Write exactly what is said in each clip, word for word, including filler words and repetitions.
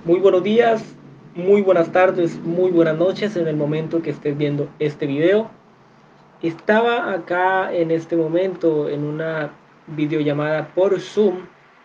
Muy buenos días, muy buenas tardes, muy buenas noches en el momento que estés viendo este video. Estaba acá en este momento en una videollamada por Zoom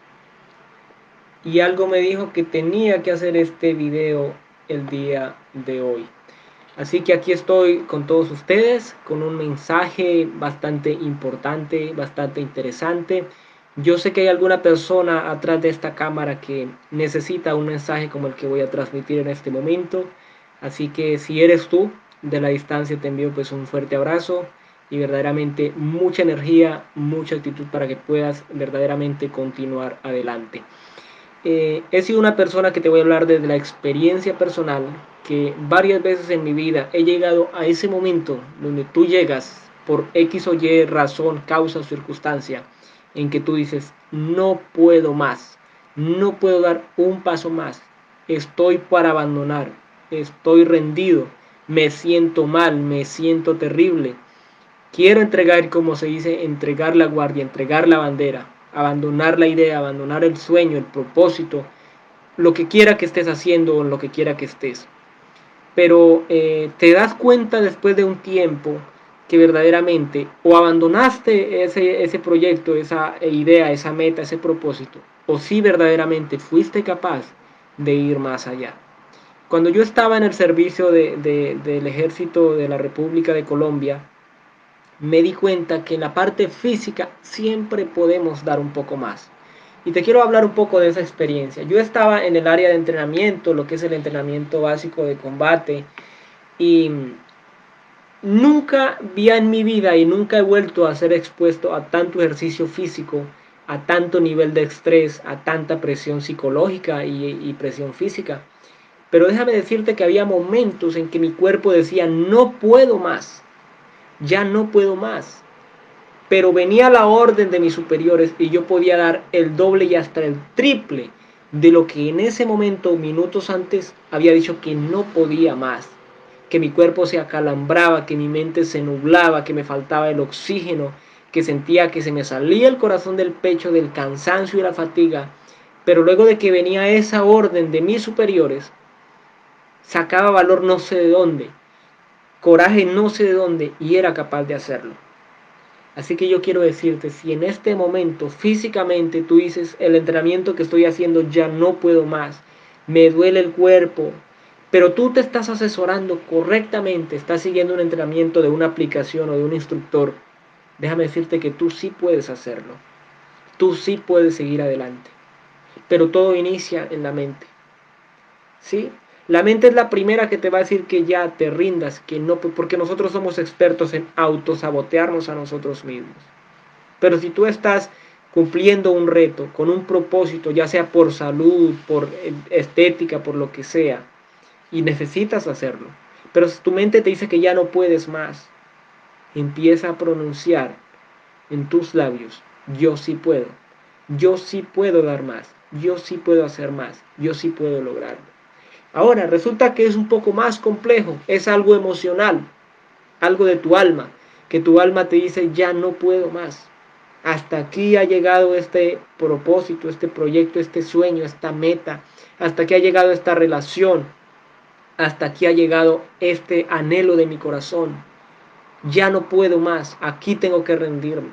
y algo me dijo que tenía que hacer este video el día de hoy. Así que aquí estoy con todos ustedes con un mensaje bastante importante, bastante interesante. Yo sé que hay alguna persona atrás de esta cámara que necesita un mensaje como el que voy a transmitir en este momento. Así que si eres tú, de la distancia te envío pues un fuerte abrazo y verdaderamente mucha energía, mucha actitud para que puedas verdaderamente continuar adelante. Eh, he sido una persona que te voy a hablar desde la experiencia personal, que varias veces en mi vida he llegado a ese momento donde tú llegas por X o Y razón, causa o circunstancia, en que tú dices, no puedo más, no puedo dar un paso más, estoy para abandonar, estoy rendido, me siento mal, me siento terrible, quiero entregar, como se dice, entregar la guardia, entregar la bandera, abandonar la idea, abandonar el sueño, el propósito, lo que quiera que estés haciendo o lo que quiera que estés. Pero eh, te das cuenta después de un tiempo que verdaderamente o abandonaste ese, ese proyecto, esa idea, esa meta, ese propósito, o si verdaderamente fuiste capaz de ir más allá. Cuando yo estaba en el servicio de, de, del ejército de la República de Colombia, me di cuenta que en la parte física siempre podemos dar un poco más. Y te quiero hablar un poco de esa experiencia. Yo estaba en el área de entrenamiento, lo que es el entrenamiento básico de combate, y nunca vi en mi vida y nunca he vuelto a ser expuesto a tanto ejercicio físico, a tanto nivel de estrés, a tanta presión psicológica y, y presión física. Pero déjame decirte que había momentos en que mi cuerpo decía, no puedo más, ya no puedo más. Pero venía la orden de mis superiores y yo podía dar el doble y hasta el triple de lo que en ese momento, minutos antes, había dicho que no podía más, que mi cuerpo se acalambraba, que mi mente se nublaba, que me faltaba el oxígeno, que sentía que se me salía el corazón del pecho del cansancio y la fatiga. Pero luego de que venía esa orden de mis superiores, sacaba valor no sé de dónde, coraje no sé de dónde, y era capaz de hacerlo. Así que yo quiero decirte, si en este momento físicamente tú dices, el entrenamiento que estoy haciendo ya no puedo más, me duele el cuerpo, pero tú te estás asesorando correctamente, estás siguiendo un entrenamiento de una aplicación o de un instructor, déjame decirte que tú sí puedes hacerlo, tú sí puedes seguir adelante, pero todo inicia en la mente, ¿sí? La mente es la primera que te va a decir que ya te rindas, que no, porque nosotros somos expertos en autosabotearnos a nosotros mismos. Pero si tú estás cumpliendo un reto, con un propósito, ya sea por salud, por estética, por lo que sea, y necesitas hacerlo, pero si tu mente te dice que ya no puedes más, empieza a pronunciar en tus labios, yo sí puedo, yo sí puedo dar más, yo sí puedo hacer más, yo sí puedo lograrlo. Ahora, resulta que es un poco más complejo, es algo emocional, algo de tu alma, que tu alma te dice, ya no puedo más. Hasta aquí ha llegado este propósito, este proyecto, este sueño, esta meta. Hasta aquí ha llegado esta relación. Hasta aquí ha llegado este anhelo de mi corazón. Ya no puedo más. Aquí tengo que rendirme.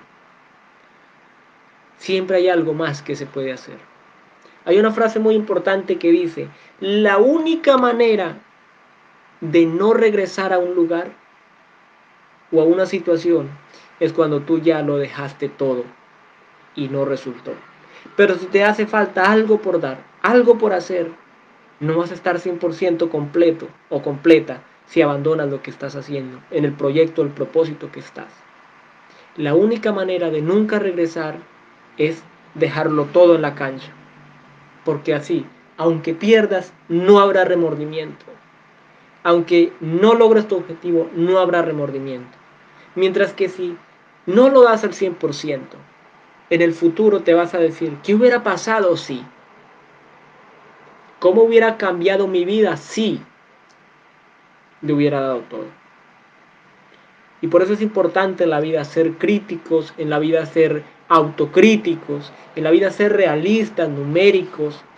Siempre hay algo más que se puede hacer. Hay una frase muy importante que dice, la única manera de no regresar a un lugar o a una situación es cuando tú ya lo dejaste todo y no resultó. Pero si te hace falta algo por dar, algo por hacer, no vas a estar cien por ciento completo o completa si abandonas lo que estás haciendo, en el proyecto, el propósito que estás. La única manera de nunca regresar es dejarlo todo en la cancha. Porque así, aunque pierdas, no habrá remordimiento. Aunque no logres tu objetivo, no habrá remordimiento. Mientras que si no lo das al cien por ciento, en el futuro te vas a decir, ¿qué hubiera pasado si? ¿Cómo hubiera cambiado mi vida si le hubiera dado todo? Y por eso es importante en la vida ser críticos, en la vida ser autocríticos, en la vida ser realistas, numéricos,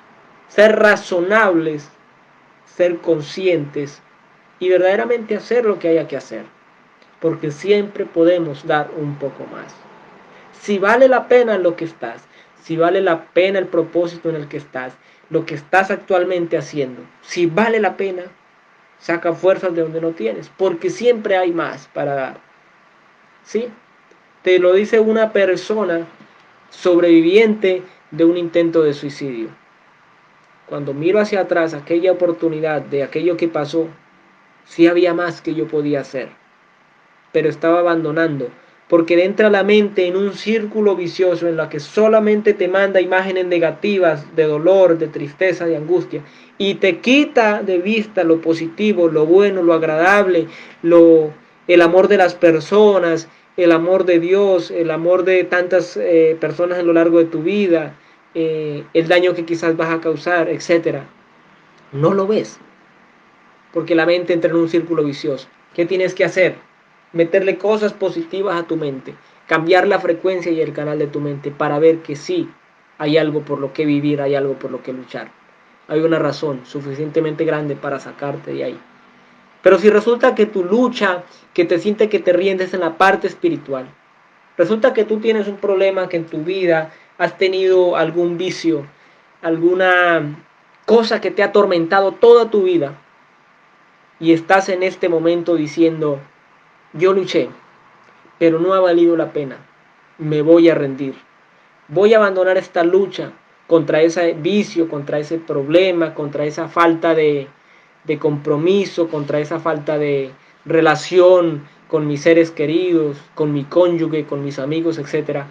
ser razonables, ser conscientes y verdaderamente hacer lo que haya que hacer, porque siempre podemos dar un poco más. Si vale la pena lo que estás, si vale la pena el propósito en el que estás, lo que estás actualmente haciendo, si vale la pena, saca fuerzas de donde no tienes, porque siempre hay más para dar. ¿Sí? Te lo dice una persona sobreviviente de un intento de suicidio. Cuando miro hacia atrás aquella oportunidad de aquello que pasó, sí había más que yo podía hacer, pero estaba abandonando, porque entra la mente en un círculo vicioso en la que solamente te manda imágenes negativas de dolor, de tristeza, de angustia, y te quita de vista lo positivo, lo bueno, lo agradable, lo, el amor de las personas, el amor de Dios, el amor de tantas eh, personas a lo largo de tu vida, eh, el daño que quizás vas a causar, etcétera. No lo ves, porque la mente entra en un círculo vicioso. ¿Qué tienes que hacer? Meterle cosas positivas a tu mente, cambiar la frecuencia y el canal de tu mente para ver que sí, hay algo por lo que vivir, hay algo por lo que luchar. Hay una razón suficientemente grande para sacarte de ahí. Pero si resulta que tu lucha, que te siente que te riendes en la parte espiritual, resulta que tú tienes un problema, que en tu vida has tenido algún vicio, alguna cosa que te ha atormentado toda tu vida, y estás en este momento diciendo, yo luché, pero no ha valido la pena, me voy a rendir, voy a abandonar esta lucha contra ese vicio, contra ese problema, contra esa falta de, de compromiso, contra esa falta de relación con mis seres queridos, con mi cónyuge, con mis amigos, etcétera.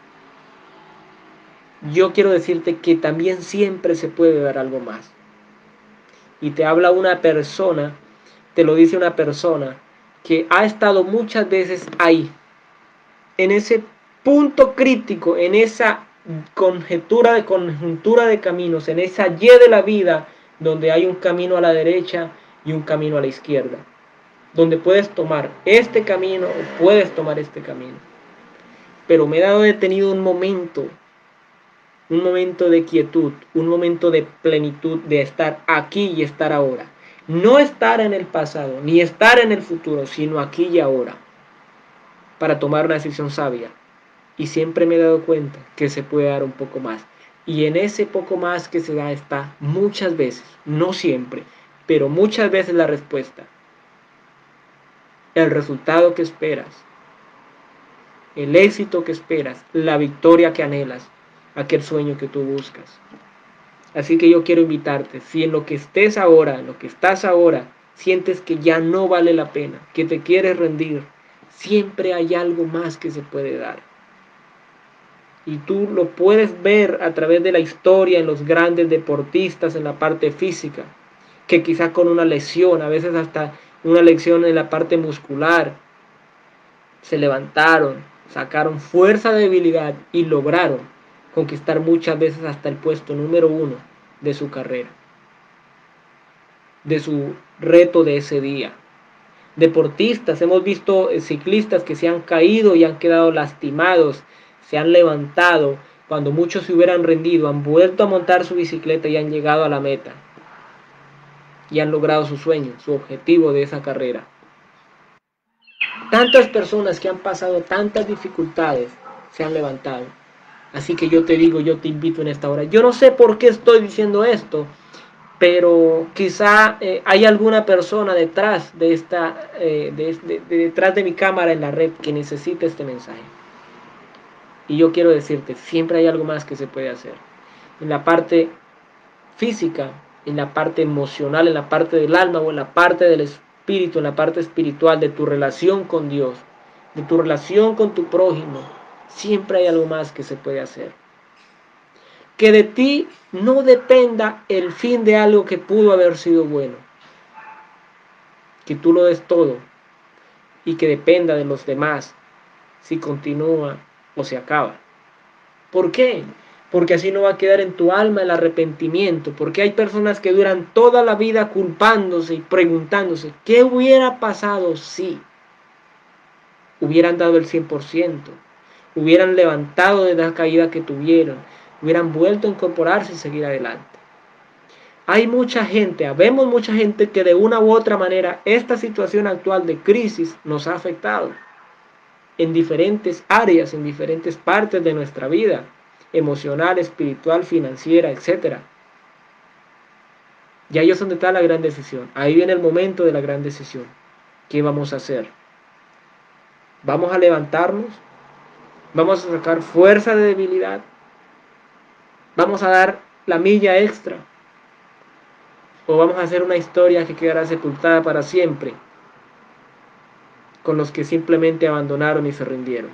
Yo quiero decirte que también siempre se puede dar algo más. Y te habla una persona, te lo dice una persona que ha estado muchas veces ahí, en ese punto crítico, en esa conjetura de conjuntura de caminos, en esa Y de la vida, donde hay un camino a la derecha y un camino a la izquierda, donde puedes tomar este camino o puedes tomar este camino. Pero me he dado detenido un momento, un momento de quietud, un momento de plenitud, de estar aquí y estar ahora. No estar en el pasado, ni estar en el futuro, sino aquí y ahora, para tomar una decisión sabia. Y siempre me he dado cuenta que se puede dar un poco más. Y en ese poco más que se da está muchas veces, no siempre, pero muchas veces la respuesta. El resultado que esperas, el éxito que esperas, la victoria que anhelas, aquel sueño que tú buscas. Así que yo quiero invitarte, si en lo que estés ahora, en lo que estás ahora, sientes que ya no vale la pena, que te quieres rendir, siempre hay algo más que se puede dar. Y tú lo puedes ver a través de la historia en los grandes deportistas en la parte física, que quizás con una lesión, a veces hasta una lesión en la parte muscular, se levantaron, sacaron fuerza de debilidad y lograron conquistar muchas veces hasta el puesto número uno de su carrera, de su reto de ese día. Deportistas, hemos visto ciclistas que se han caído y han quedado lastimados, se han levantado, cuando muchos se hubieran rendido, han vuelto a montar su bicicleta y han llegado a la meta. Y han logrado su sueño, su objetivo de esa carrera. Tantas personas que han pasado tantas dificultades se han levantado. Así que yo te digo, yo te invito en esta hora. Yo no sé por qué estoy diciendo esto, pero quizá eh, hay alguna persona detrás de esta, eh, de, de, de, detrás de mi cámara en la red que necesita este mensaje. Y yo quiero decirte, siempre hay algo más que se puede hacer. En la parte física, en la parte emocional, en la parte del alma o en la parte del espíritu, en la parte espiritual de tu relación con Dios, de tu relación con tu prójimo, siempre hay algo más que se puede hacer. Que de ti no dependa el fin de algo que pudo haber sido bueno. Que tú lo des todo y que dependa de los demás si continúa o se acaba. ¿Por qué? Porque así no va a quedar en tu alma el arrepentimiento. Porque hay personas que duran toda la vida culpándose y preguntándose, ¿qué hubiera pasado si hubieran dado el cien por ciento? Hubieran levantado de la caída que tuvieron, hubieran vuelto a incorporarse y seguir adelante. Hay mucha gente, habemos mucha gente que de una u otra manera esta situación actual de crisis nos ha afectado en diferentes áreas, en diferentes partes de nuestra vida, emocional, espiritual, financiera, etcétera. Y ahí es donde está la gran decisión. Ahí viene el momento de la gran decisión. ¿Qué vamos a hacer? ¿Vamos a levantarnos? ¿Vamos a sacar fuerza de debilidad? ¿Vamos a dar la milla extra? ¿O vamos a hacer una historia que quedará sepultada para siempre con los que simplemente abandonaron y se rindieron?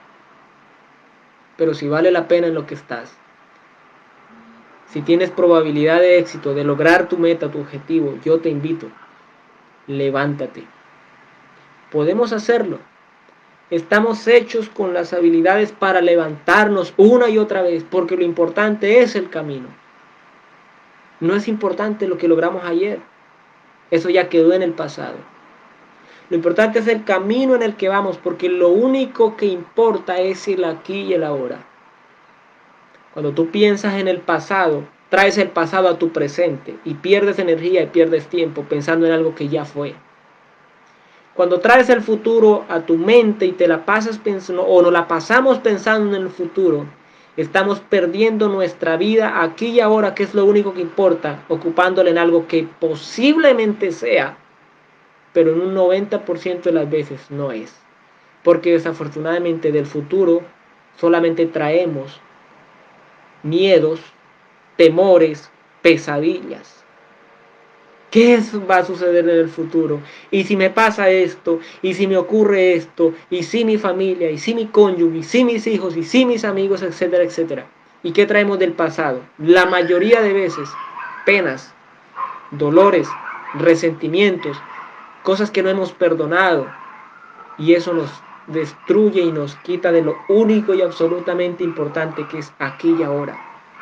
Pero si vale la pena en lo que estás, si tienes probabilidad de éxito, de lograr tu meta, tu objetivo, yo te invito, levántate. Podemos hacerlo. Estamos hechos con las habilidades para levantarnos una y otra vez, porque lo importante es el camino. No es importante lo que logramos ayer. Eso ya quedó en el pasado. Lo importante es el camino en el que vamos, porque lo único que importa es el aquí y el ahora. Cuando tú piensas en el pasado, traes el pasado a tu presente y pierdes energía y pierdes tiempo pensando en algo que ya fue. Cuando traes el futuro a tu mente y te la pasas pensando, o nos la pasamos pensando en el futuro, estamos perdiendo nuestra vida aquí y ahora, que es lo único que importa, ocupándola en algo que posiblemente sea, pero en un noventa por ciento de las veces no es. Porque desafortunadamente del futuro solamente traemos miedos, temores, pesadillas. ¿Qué va a suceder en el futuro? ¿Y si me pasa esto? ¿Y si me ocurre esto? ¿Y si mi familia? ¿Y si mi cónyuge? ¿Y si mis hijos? ¿Y si mis amigos? Etcétera, etcétera. ¿Y qué traemos del pasado? La mayoría de veces, penas, dolores, resentimientos, cosas que no hemos perdonado. Y eso nos destruye y nos quita de lo único y absolutamente importante, que es aquí y ahora.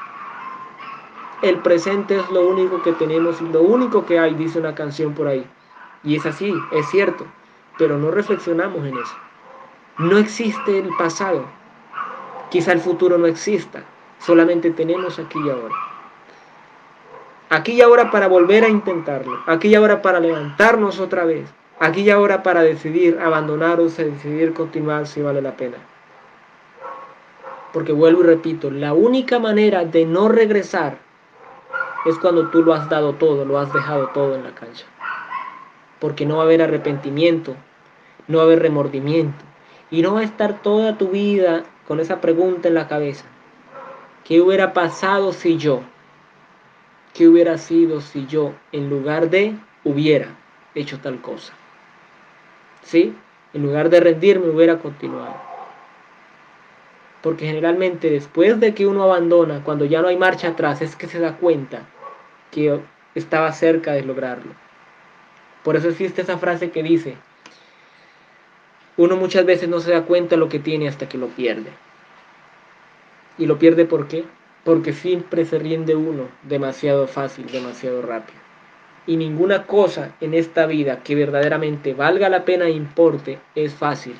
El presente es lo único que tenemos y lo único que hay, dice una canción por ahí. Y es así, es cierto, pero no reflexionamos en eso. No existe el pasado. Quizá el futuro no exista. Solamente tenemos aquí y ahora. Aquí y ahora para volver a intentarlo. Aquí y ahora para levantarnos otra vez. Aquí y ahora para decidir abandonar o decidir continuar si vale la pena. Porque vuelvo y repito, la única manera de no regresar es cuando tú lo has dado todo, lo has dejado todo en la cancha. Porque no va a haber arrepentimiento, no va a haber remordimiento. Y no va a estar toda tu vida con esa pregunta en la cabeza. ¿Qué hubiera pasado si yo? ¿Qué hubiera sido si yo, en lugar de, hubiera hecho tal cosa? ¿Sí? En lugar de rendirme, hubiera continuado. Porque generalmente después de que uno abandona, cuando ya no hay marcha atrás, es que se da cuenta que estaba cerca de lograrlo. Por eso existe esa frase que dice, uno muchas veces no se da cuenta de lo que tiene hasta que lo pierde. ¿Y lo pierde por qué? Porque siempre se rinde uno demasiado fácil, demasiado rápido. Y ninguna cosa en esta vida que verdaderamente valga la pena e importe es fácil,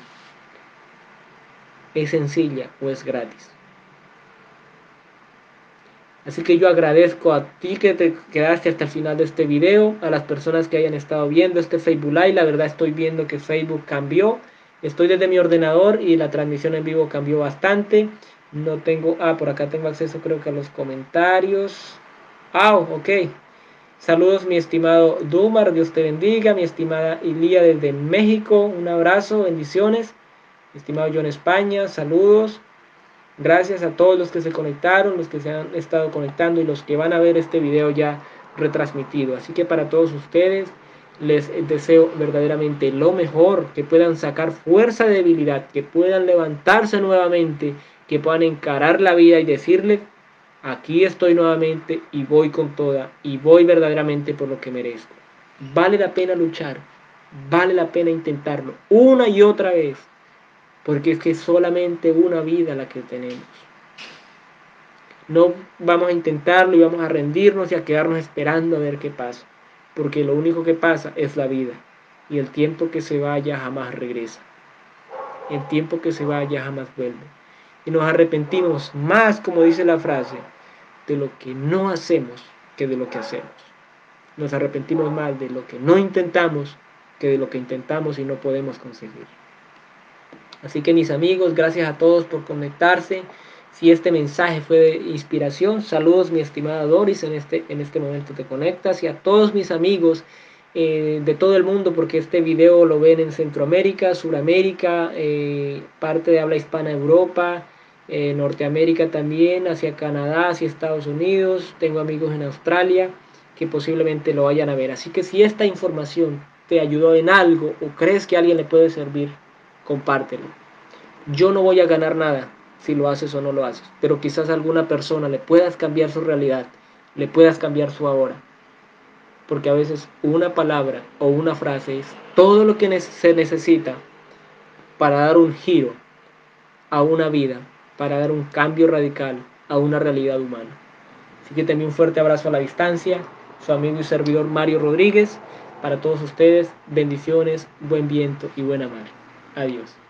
es sencilla o es gratis. Así que yo agradezco a ti que te quedaste hasta el final de este video, a las personas que hayan estado viendo este Facebook Live. La verdad estoy viendo que Facebook cambió. Estoy desde mi ordenador y la transmisión en vivo cambió bastante. No tengo... Ah, por acá tengo acceso creo que a los comentarios. Ah, ok. Saludos mi estimado Dumar, Dios te bendiga. Mi estimada Ilia desde México, un abrazo, bendiciones. Mi estimado John España, saludos. Gracias a todos los que se conectaron, los que se han estado conectando y los que van a ver este video ya retransmitido. Así que para todos ustedes les deseo verdaderamente lo mejor, que puedan sacar fuerza de debilidad, que puedan levantarse nuevamente, que puedan encarar la vida y decirle, aquí estoy nuevamente y voy con toda y voy verdaderamente por lo que merezco. Vale la pena luchar, vale la pena intentarlo una y otra vez. Porque es que es solamente una vida la que tenemos. No vamos a intentarlo y vamos a rendirnos y a quedarnos esperando a ver qué pasa. Porque lo único que pasa es la vida. Y el tiempo que se vaya jamás regresa. El tiempo que se vaya jamás vuelve. Y nos arrepentimos más, como dice la frase, de lo que no hacemos que de lo que hacemos. Nos arrepentimos más de lo que no intentamos que de lo que intentamos y no podemos conseguir. Así que mis amigos, gracias a todos por conectarse. Si este mensaje fue de inspiración, saludos mi estimada Doris, en este, en este momento te conectas, y a todos mis amigos eh, de todo el mundo, porque este video lo ven en Centroamérica, Suramérica, eh, parte de habla hispana Europa, eh, Norteamérica también, hacia Canadá, hacia Estados Unidos, tengo amigos en Australia que posiblemente lo vayan a ver. Así que si esta información te ayudó en algo o crees que a alguien le puede servir, compártelo. Yo no voy a ganar nada si lo haces o no lo haces, pero quizás a alguna persona le puedas cambiar su realidad, le puedas cambiar su ahora, porque a veces una palabra o una frase es todo lo que se necesita para dar un giro a una vida, para dar un cambio radical a una realidad humana. Así que te envío un fuerte abrazo a la distancia, su amigo y servidor Mario Rodríguez. Para todos ustedes, bendiciones, buen viento y buena mar. Adiós.